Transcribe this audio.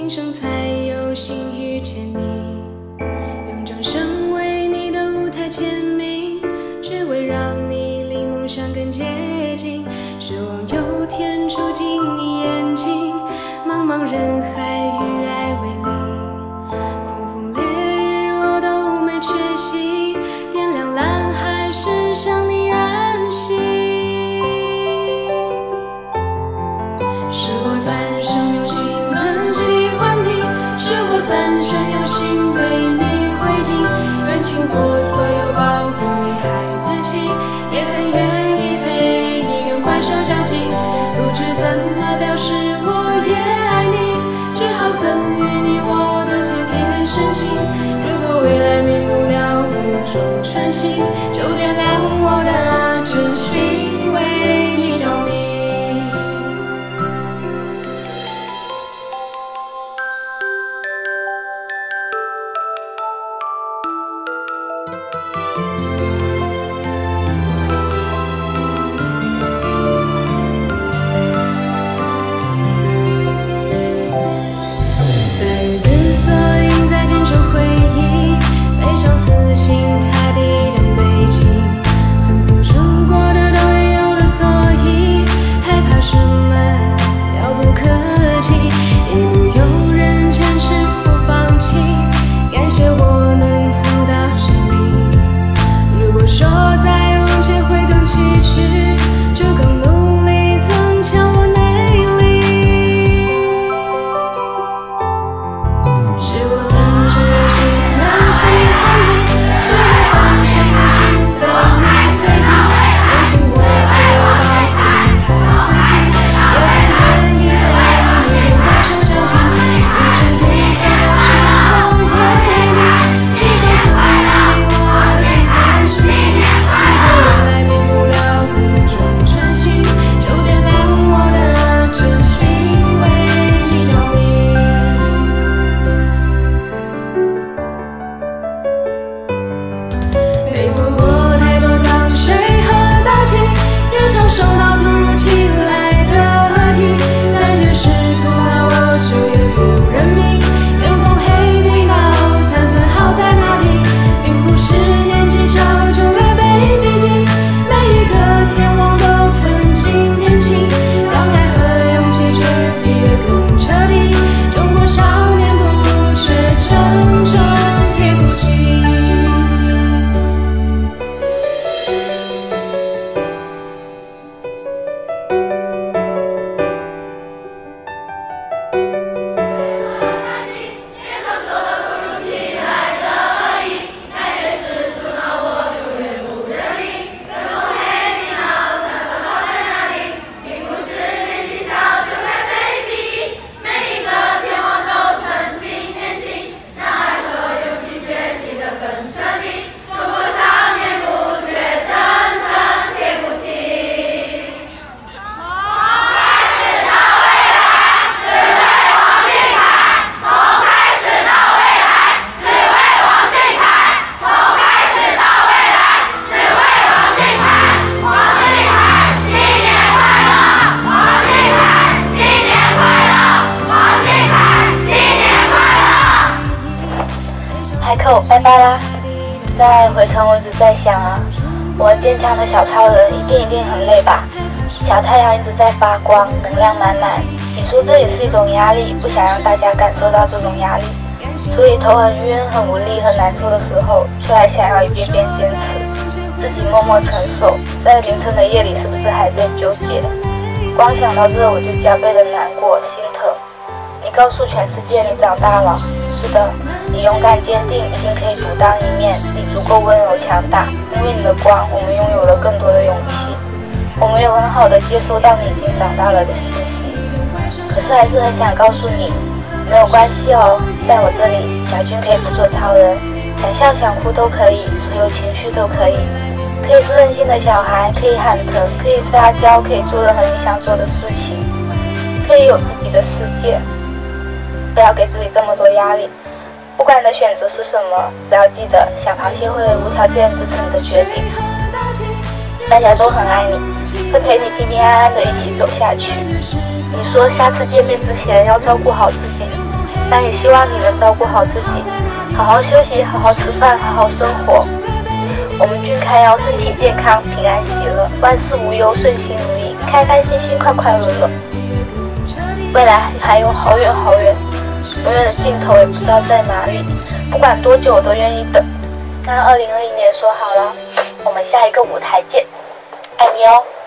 今生才有幸遇见你，用掌声为你的舞台签名，只为让你离梦想更接近。奢望有天住进你眼睛，茫茫人海与爱为邻，狂风烈日我都没缺席，点亮蓝海时向你安息。是我三生有幸能喜欢你，是我三生有幸为你回应，愿倾国所有保护你孩子气，也很愿意陪你跟怪兽较劲，不知怎么表示我也爱你，只好赠予你我的片片深情。如果未来免不了无中穿行，就点亮我的真心为你着迷。 海口，拜拜啦！在回程我一直在想啊，我坚强的小超人一定很累吧？小太阳一直在发光，能量满满。你说这也是一种压力，不想让大家感受到这种压力，所以头很晕、很无力、很难受的时候，却还想要一遍遍坚持，自己默默承受。在凌晨的夜里，是不是还在纠结？光想到这，我就加倍的难过、心疼。你告诉全世界你长大了，是的，你勇敢坚定，一定可以独当一面，你足够温柔强大，因为你的光，我们拥有了更多的勇气，我们有很好的接收到你已经长大了的信息。可是还是很想告诉你，没有关系哦，在我这里，小军可以不做超人，想笑想哭都可以，所有情绪都可以，可以是任性的小孩，可以喊疼，可以撒娇，可以做任何你想做的事情，可以有自己的世界。不要给自己这么多压力，不管你的选择是什么，只要记得小螃蟹会无条件支持你的决定。大家都很爱你，会陪你平平安安的一起走下去。你说下次见面之前要照顾好自己， 但也希望你能照顾好自己，好好休息，好好吃饭，好好生活。我们君开要身体健康，平安喜乐，万事无忧，顺心如意，开开心心，快快乐乐。未来还有好远好远，永远的尽头也不知道在哪里，不管多久我都愿意等。那2021年说好了，我们下一个舞台见，爱你哦。